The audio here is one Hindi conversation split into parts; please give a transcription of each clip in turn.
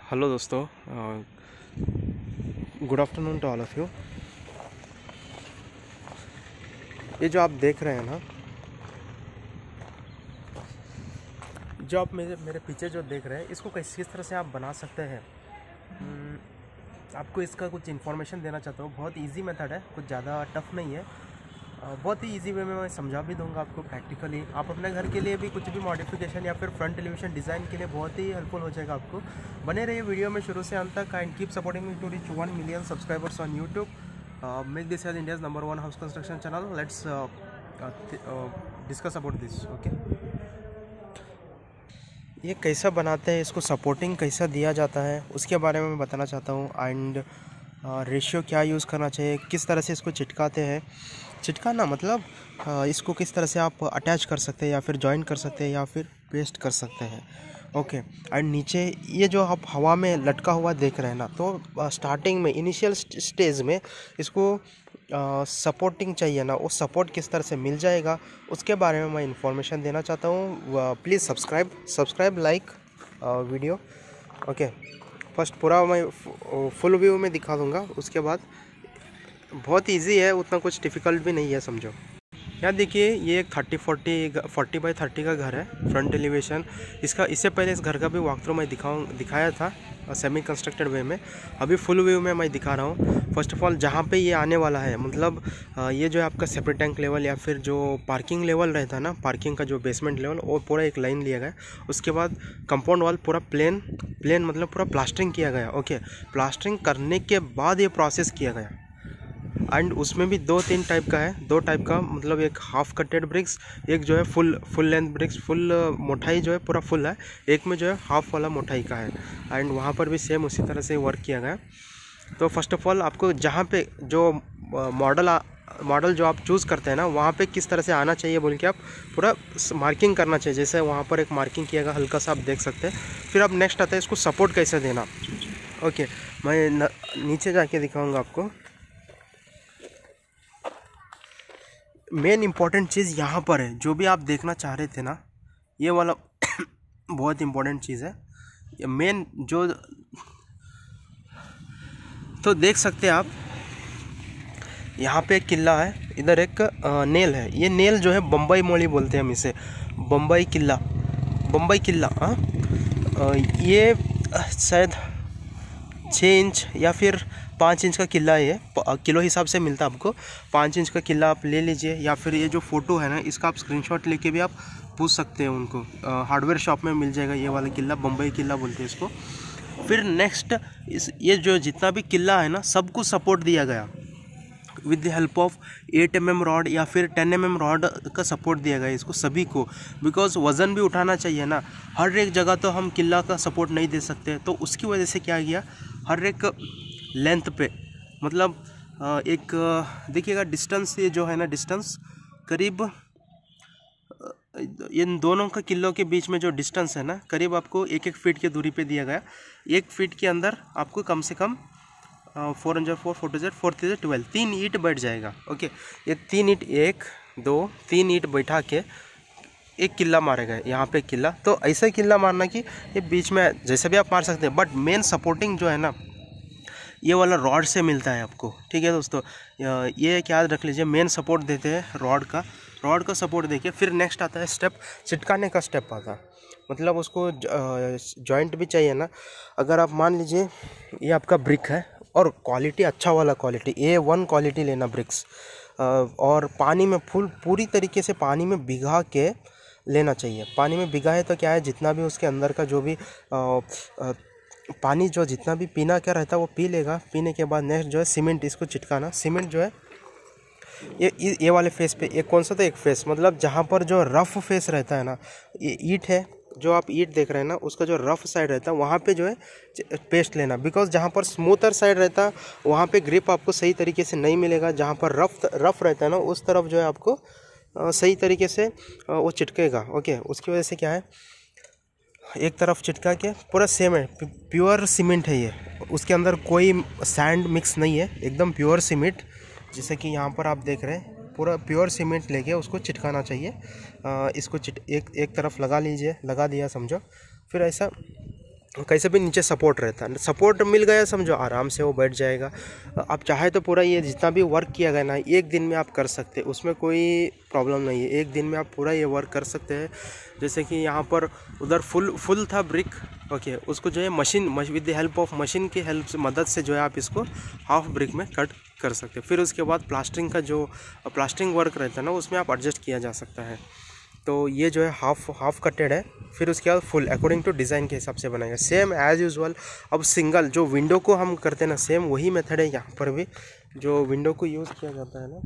हेलो दोस्तों, good afternoon to all of you. ये जो आप देख रहे हैं ना, जो आप मेरे पीछे जो देख रहे हैं, इसको किस तरह से आप बना सकते हैं। आपको इसका कुछ इन्फॉर्मेशन देना चाहता हूँ। बहुत इजी मेथड है, कुछ ज़्यादा टफ नहीं है। बहुत ही इजी वे में मैं समझा भी दूंगा आपको प्रैक्टिकली। आप अपने घर के लिए भी कुछ भी मॉडिफिकेशन या फिर फ्रंट टेलीविज़न डिज़ाइन के लिए बहुत ही हेल्पफुल हो जाएगा आपको। बने रहिए वीडियो में शुरू से अंत तक and keep supporting me to reach 1 million subscribers on YouTube. Make this as India's number 1 house construction channel. Let's discuss about this. Okay, ये कैसा बनाते हैं, इसको सपोर्टिंग कैसा दिया जाता है, उसके बारे में मैं बताना चाहता हूँ। एंड रेशियो क्या यूज़ करना चाहिए, किस तरह से इसको चिटकाते हैं। चिटकाना मतलब इसको किस तरह से आप अटैच कर सकते हैं या फिर जॉइन कर सकते हैं या फिर पेस्ट कर सकते हैं। ओके, एंड नीचे ये जो आप हवा में लटका हुआ देख रहे हैं ना, तो स्टार्टिंग में इनिशियल स्टेज में इसको सपोर्टिंग चाहिए ना, वो सपोर्ट किस तरह से मिल जाएगा उसके बारे में मैं इंफॉर्मेशन देना चाहता हूँ। Please subscribe like video. Okay, first पूरा मैं फुल व्यू में दिखा दूँगा, उसके बाद बहुत इजी है, उतना कुछ डिफ़िकल्ट भी नहीं है, समझो। यहाँ देखिए, ये एक 40 बाई 30 का घर है, फ्रंट एलिवेशन इसका। इससे पहले इस घर का भी वॉक थ्रू मैं दिखाया था सेमी कंस्ट्रक्टेड वे में। अभी फुल व्यू में मैं दिखा रहा हूँ। फर्स्ट ऑफ ऑल, जहाँ पे ये आने वाला है, मतलब ये जो है आपका सेपरेट टैंक लेवल या फिर जो पार्किंग लेवल रहता है ना, पार्किंग का जो बेसमेंट लेवल, वो पूरा एक लाइन लिया गया। उसके बाद कंपाउंड वॉल पूरा प्लेन मतलब पूरा प्लास्टरिंग किया गया। ओके, प्लास्टरिंग करने के बाद ये प्रोसेस किया गया। एंड उसमें भी 2-3 टाइप का है, 2 टाइप का, मतलब एक हाफ कटेड ब्रिक्स, एक जो है फुल लेंथ ब्रिक्स, फुल मोटाई जो है पूरा फुल है, एक में जो है हाफ वाला मोटाई का है। एंड वहाँ पर भी सेम उसी तरह से वर्क किया गया। तो फर्स्ट ऑफ ऑल, आपको जहाँ पे जो मॉडल जो आप चूज़ करते हैं ना, वहाँ पे किस तरह से आना चाहिए बोल के आप पूरा मार्किंग करना चाहिए। जैसे वहाँ पर एक मार्किंग किया गया, हल्का सा आप देख सकते हैं। फिर अब नेक्स्ट आता है इसको सपोर्ट कैसे देना। ओके, मैं नीचे जाके दिखाऊँगा आपको। मेन इम्पॉर्टेंट चीज़ यहाँ पर है, जो भी आप देखना चाह रहे थे ना, ये वाला बहुत इम्पॉर्टेंट चीज़ है। ये मेन जो, तो देख सकते हैं आप, यहाँ पे एक किला है, इधर एक नेल है। ये नेल जो है बम्बई मोड़ी बोलते हैं हम इसे, बम्बई किला। हाँ, ये शायद 6 इंच या फिर 5 इंच का किला है। ये किलो हिसाब से मिलता है आपको। 5 इंच का किला आप ले लीजिए, या फिर ये जो फ़ोटो है ना, इसका आप स्क्रीनशॉट लेके भी आप पूछ सकते हैं उनको। हार्डवेयर शॉप में मिल जाएगा ये वाला किला, बम्बई किला बोलते हैं इसको। फिर नेक्स्ट, ये जो जितना भी किला है ना, सबको सपोर्ट दिया गया with the help of 8 mm rod या फिर 10 mm रॉड का सपोर्ट दिया गया इसको सभी को। बिकॉज वज़न भी उठाना चाहिए ना, हर एक जगह तो हम किला का सपोर्ट नहीं दे सकते। तो उसकी वजह से क्या किया, हर एक लेंथ पे, मतलब एक देखिएगा डिस्टेंस, ये जो है ना डिस्टेंस करीब, इन दोनों का किलों के बीच में जो डिस्टेंस है ना, करीब आपको 1-1 फीट की दूरी पे दिया गया। 1 फीट के अंदर आपको कम से कम 4 4 4 4 12 3 ईंट बैठ जाएगा। ओके, ये 3 ईंट, 1 2 3 ईंट बैठा के एक किला मारेगा, यहाँ पे किला। तो ऐसा किला मारना कि ये बीच में जैसे भी आप मार सकते हैं, बट मेन सपोर्टिंग जो है ना, ये वाला रॉड से मिलता है आपको। ठीक है दोस्तों, ये क्या याद रख लीजिए, मेन सपोर्ट देते हैं रॉड का सपोर्ट देके। फिर नेक्स्ट आता है स्टेप, चिटकाने का स्टेप आता है। मतलब उसको जॉइंट भी चाहिए ना। अगर आप मान लीजिए ये आपका ब्रिक है, और क्वालिटी अच्छा वाला क्वालिटी A1 क्वालिटी लेना ब्रिक्स, और पानी में पूरी तरीके से पानी में भिगा के लेना चाहिए। पानी में भिगा है तो क्या है, जितना भी उसके अंदर का जो भी पानी जो जितना भी पीना क्या रहता है वो पी लेगा। पीने के बाद नेक्स्ट जो है सीमेंट, इसको चिटकाना। सीमेंट जो है ये वाले फेस पे, एक कौन सा, तो एक फेस, मतलब जहाँ पर जो रफ फेस रहता है ना, ये ईंट है, जो आप ईंट देख रहे हैं ना, उसका जो रफ साइड रहता है वहाँ पे जो है पेस्ट लेना। बिकॉज जहाँ पर स्मूथर साइड रहता है वहाँ पे ग्रिप आपको सही तरीके से नहीं मिलेगा। जहाँ पर रफ रहता है ना, उस तरफ जो है आपको सही तरीके से वो चिटकेगा। ओके, उसकी वजह से क्या है, एक तरफ चिटका के पूरा सेम है, प्योर सीमेंट है ये, उसके अंदर कोई सैंड मिक्स नहीं है, एकदम प्योर सीमेंट। जैसे कि यहाँ पर आप देख रहे हैं, पूरा प्योर सीमेंट लेके उसको चिटकाना चाहिए। इसको एक तरफ लगा लीजिए, लगा दिया समझो। फिर ऐसा कैसे भी नीचे सपोर्ट रहता है, सपोर्ट मिल गया समझो आराम से वो बैठ जाएगा। आप चाहे तो पूरा ये जितना भी वर्क किया गया ना एक दिन में आप कर सकते हैं, उसमें कोई प्रॉब्लम नहीं है। एक दिन में आप पूरा ये वर्क कर सकते हैं। जैसे कि यहाँ पर उधर फुल था ब्रिक, ओके, उसको जो है machine with the help of machine की हेल्प से मदद से जो है आप इसको हाफ ब्रिक में कट कर सकते हैं। फिर उसके बाद प्लास्टरिंग का जो प्लास्टरिंग वर्क रहता है ना उसमें आप एडजस्ट किया जा सकता है। तो ये जो है हाफ कटेड है, फिर उसके बाद फुल अकॉर्डिंग टू डिज़ाइन के हिसाब से बनाएगा सेम एज़ यूजुअल। अब सिंगल जो विंडो को हम करते हैं ना सेम वही मेथड है यहाँ पर भी, जो विंडो को यूज़ किया जाता है ना।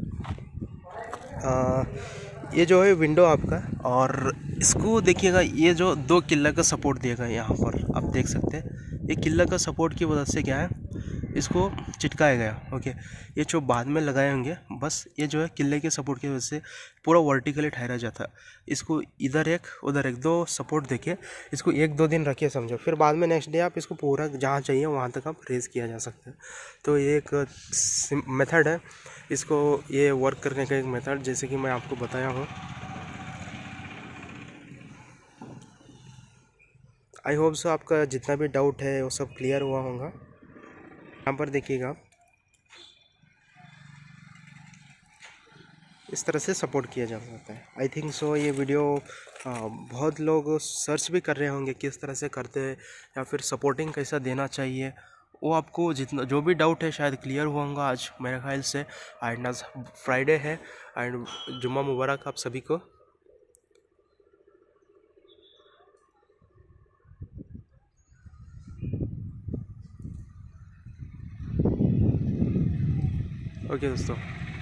ये जो है विंडो आपका, और इसको देखिएगा ये जो 2 किल्ला का सपोर्ट दिएगा यहाँ पर आप देख सकते हैं। ये किल्ला का सपोर्ट की वजह से क्या है इसको चिटकाया गया, ओके। ये जो बाद में लगाए होंगे बस ये जो है किले के सपोर्ट की वजह से पूरा वर्टिकली ठहरा जाता है। इसको इधर एक उधर एक 2 सपोर्ट देके इसको 1-2 दिन रखिए समझो, फिर बाद में नेक्स्ट डे आप इसको पूरा जहाँ चाहिए वहाँ तक आप रेज़ किया जा सकता है। तो ये एक मेथड है, इसको ये वर्क करने का एक मेथड जैसे कि मैं आपको बताया हूँ। आई होप सो आपका जितना भी डाउट है वो सब क्लियर हुआ होगा। यहाँ पर देखिएगा इस तरह से सपोर्ट किया जा सकता है। आई थिंक सो ये वीडियो बहुत लोग सर्च भी कर रहे होंगे किस तरह से करते हैं या फिर सपोर्टिंग कैसा देना चाहिए। वो आपको जितना जो भी डाउट है शायद क्लियर हुआ होगा आज मेरे ख्याल से। एंड आज फ्राइडे है एंड जुम्मा मुबारक आप सभी को। ओके दोस्तों,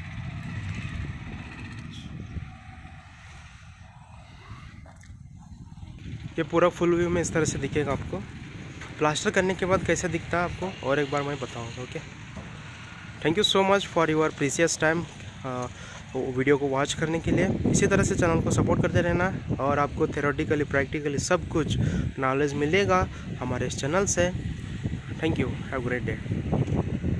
ये पूरा फुल व्यू में इस तरह से दिखेगा आपको। प्लास्टर करने के बाद कैसा दिखता है आपको और एक बार मैं बताऊंगा, okay. Thank you so much for your precious time video को वॉच करने के लिए। इसी तरह से चैनल को सपोर्ट करते रहना और आपको थ्योरेटिकली प्रैक्टिकली सब कुछ नॉलेज मिलेगा हमारे इस चैनल से। Thank you, have a great day.